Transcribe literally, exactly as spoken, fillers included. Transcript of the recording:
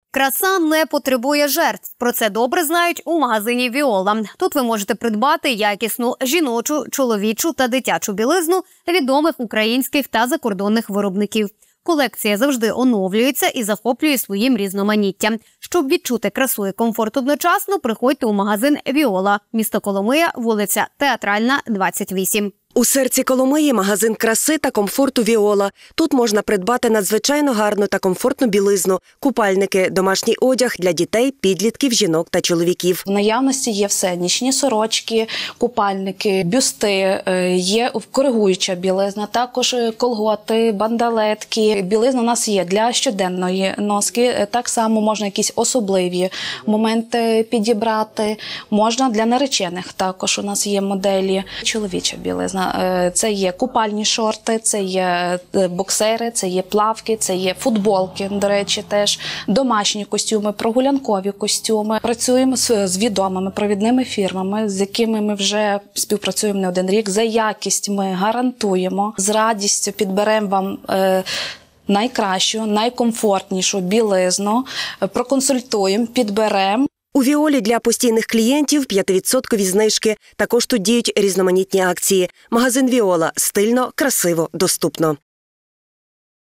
Краса не потребує жертв. Про це добре знають у магазині «Віола». Тут ви можете придбати якісну жіночу, чоловічу та дитячу білизну відомих українських та закордонних виробників. Колекція завжди оновлюється і захоплює своїм різноманіттям. Щоб відчути красу і комфорт одночасно, приходьте у магазин «Віола». Місто Коломия, вулиця Театральна, двадцять вісім. У серці Коломиї магазин краси та комфорту «Віола». Тут можна придбати надзвичайно гарну та комфортну білизну, купальники, домашній одяг для дітей, підлітків, жінок та чоловіків. В наявності є все – нічні сорочки, купальники, бюсти, є коригуюча білизна, також колготи, бандалетки. Білизна у нас є для щоденної носки, так само можна якісь особливі моменти підібрати, можна для наречених також у нас є моделі. Чоловіча білизна. Це є купальні шорти, це є боксери, це є плавки, це є футболки, до речі, теж домашні костюми, прогулянкові костюми. Працюємо з відомими провідними фірмами, з якими ми вже співпрацюємо не один рік. За якість ми гарантуємо, з радістю підберемо вам найкращу, найкомфортнішу білизну, проконсультуємо, підберемо. У «Віолі» для постійних клієнтів п'ять відсотків знижки. Також тут діють різноманітні акції. Магазин «Віола» – стильно, красиво, доступно.